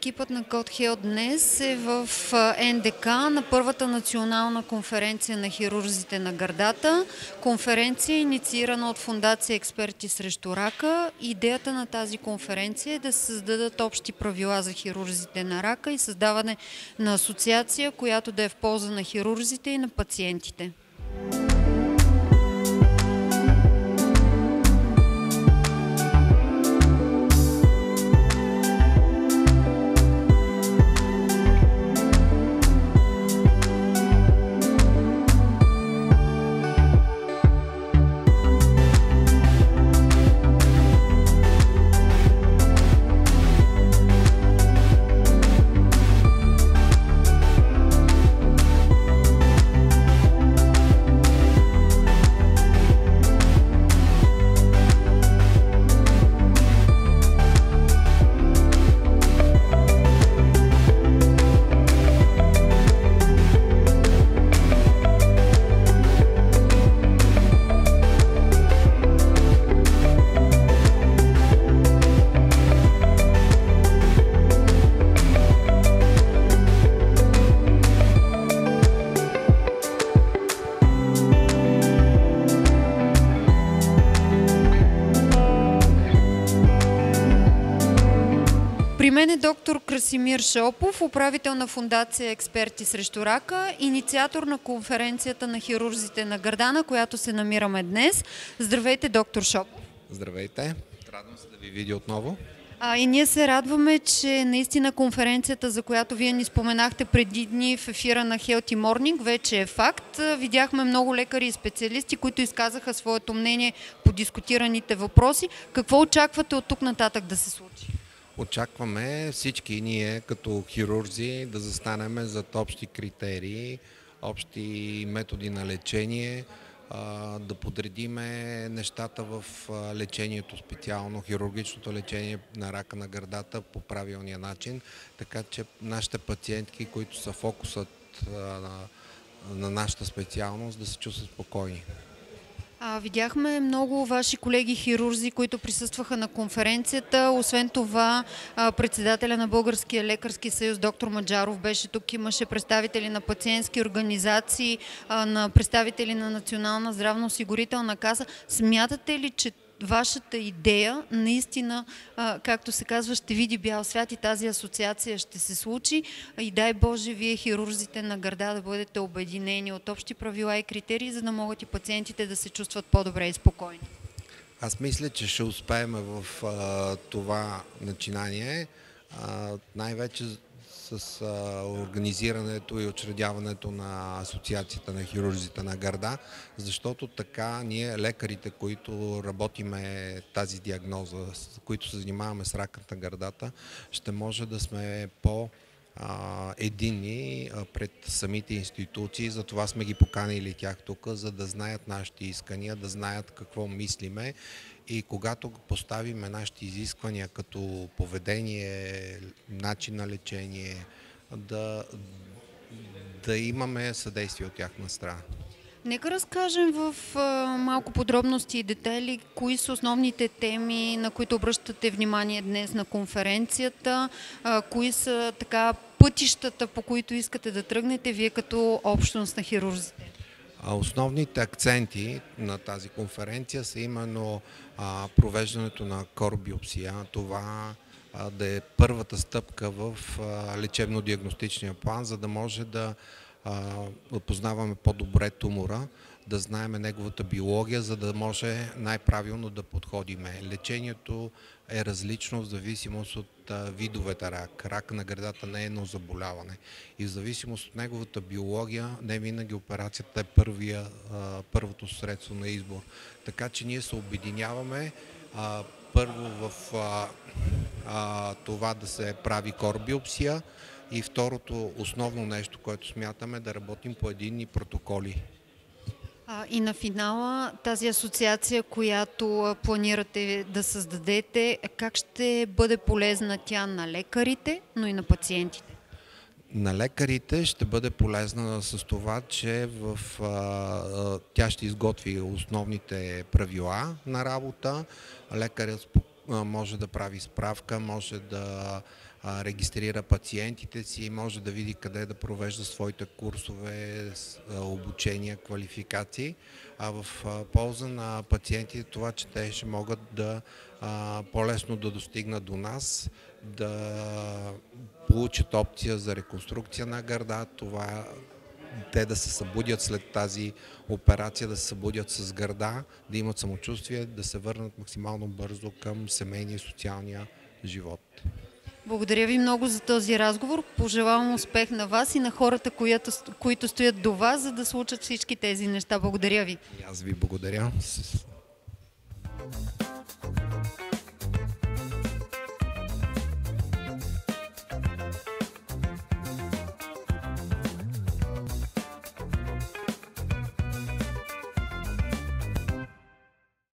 екипът на CodeHealth днес е в НДК на първата национална конференция на хирурзите на гърдата. Конференция, инициирана от Фондация Експерти срещу рака. Идеята на тази конференция е да се създадат общи правила за хирурзите на рака и създаване на асоциация, която да е в полза на хирурзите и на пациентите. При мен е доктор Красимир Шопов, управител на Фондация Експерти срещу рака, инициатор на конференцията на хирурзите на гърда, на която се намираме днес. Здравейте, доктор Шопов! Здравейте! Радвам се да ви видя отново. И ние се радваме, че наистина конференцията, за която вие ни споменахте преди дни в ефира на Healthy Morning, вече е факт. Видяхме много лекари и специалисти, които изказаха своето мнение по дискутираните въпроси. Какво очаквате от тук нататък да се случи? Очакваме всички ние като хирурзи да застанем зад общи критерии, общи методи на лечение, да подредиме нещата в лечението, специално хирургичното лечение на рака на гърдата по правилния начин, така че нашите пациентки, които са фокусът на нашата специалност, да се чувстват спокойни. Видяхме много ваши колеги хирурзи, които присъстваха на конференцията. Освен това, председателя на Българския лекарски съюз, доктор Маджаров, беше тук. Имаше представители на пациентски организации, на представители на Национална здравноосигурителна каса. Смятате ли, че вашата идея наистина, както се казва, ще види бял свят и тази асоциация ще се случи? И дай Боже, вие хирурзите на гърда да бъдете обединени от общи правила и критерии, за да могат и пациентите да се чувстват по-добре и спокойни. Аз мисля, че ще успеем в това начинание, най-вече с организирането и учредяването на Асоциацията на хирурзите на гърда, защото така ние, лекарите, които работиме тази диагноза, които се занимаваме с раката на гърдата, ще може да сме единни пред самите институции. Затова сме ги поканили тях тук, за да знаят нашите искания, да знаят какво мислиме. И когато поставиме нашите изисквания като поведение, начин на лечение, да имаме съдействие от тяхна страна. Нека разкажем в малко подробности и детайли, кои са основните теми, на които обръщате внимание днес на конференцията, кои са пътищата, по които искате да тръгнете вие като общност на хирурзите. Основните акценти на тази конференция са именно провеждането на корбиопсия. Това да е първата стъпка в лечебно-диагностичния план, за да може да познаваме по-добре тумора, да знаем неговата биология, за да може най-правилно да подходиме. Лечението е различно в зависимост от видовете рак. Рак на гърдата не е едно заболяване. И в зависимост от неговата биология, не винаги операцията е първото средство на избор. Така че ние се обединяваме първо в това да се прави корбиопсия и второто основно нещо, което смятаме, да работим по единни протоколи. И на финала тази асоциация, която планирате да създадете, как ще бъде полезна тя на лекарите, но и на пациентите? На лекарите ще бъде полезна с това, че тя ще изготви основните правила на работа. Лекарят може да прави справка, може да регистрира пациентите си, може да види къде да провежда своите курсове, обучения, квалификации, а в полза на пациентите това, че те ще могат да по-лесно да достигнат до нас, да получат опция за реконструкция на гърда, това те да се събудят след тази операция, да се събудят с гърда, да имат самочувствие, да се върнат максимално бързо към семейния и социалния живот. Благодаря ви много за този разговор. Пожелавам успех на вас и на хората, които стоят до вас, за да случат всички тези неща. Благодаря ви. И аз ви благодаря.